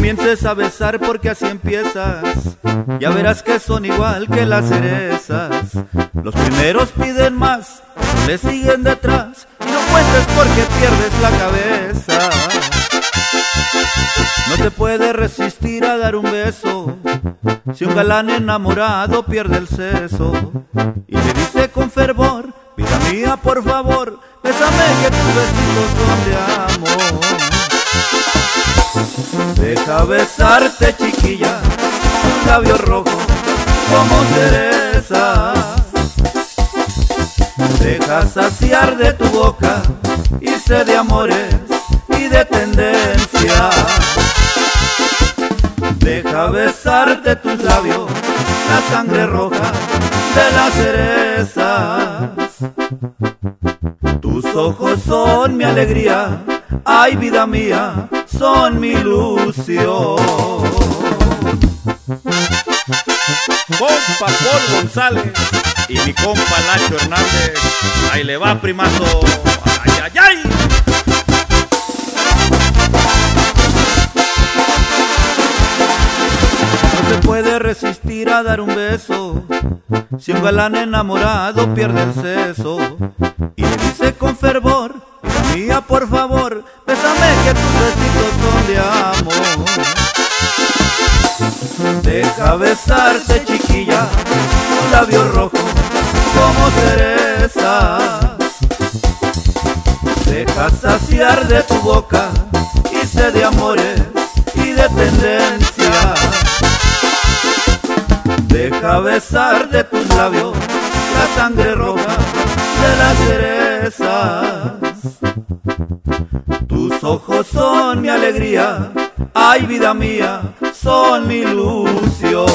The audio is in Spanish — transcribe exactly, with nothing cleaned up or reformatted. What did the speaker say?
comiences a besar porque así empiezas. Ya verás que son igual que las cerezas. Los primeros piden más, le siguen detrás. Y no cuentes porque pierdes la cabeza. No se puede resistir a dar un beso si un galán enamorado pierde el seso. Y le dice con fervor: vida mía, por favor, bésame que tus besitos son de amor. Deja besarte, chiquilla, tus labios rojos como cerezas. Deja saciar de tu boca y sé de amores y de tendencia. Deja besarte tus labios, la sangre roja de las cerezas. Tus ojos son mi alegría, ay vida mía, son mi ilusión. Compa Paul González y mi compa Nacho Hernández, ahí le va, primazo. Ay, ay, ay. No se puede resistir a dar un beso si un galán enamorado pierde el seso. Y le dice con fervor: vida mía, por favor, bésame que tus besitos son de amor. Deja besarte, chiquilla, tus labios rojos como cerezas. Deja saciar de tu boca y sé de amores y de tendencia. Deja besar de tus labios la sangre roja de las cerezas. Tus ojos son mi alegría, ay vida mía, son mi ilusión.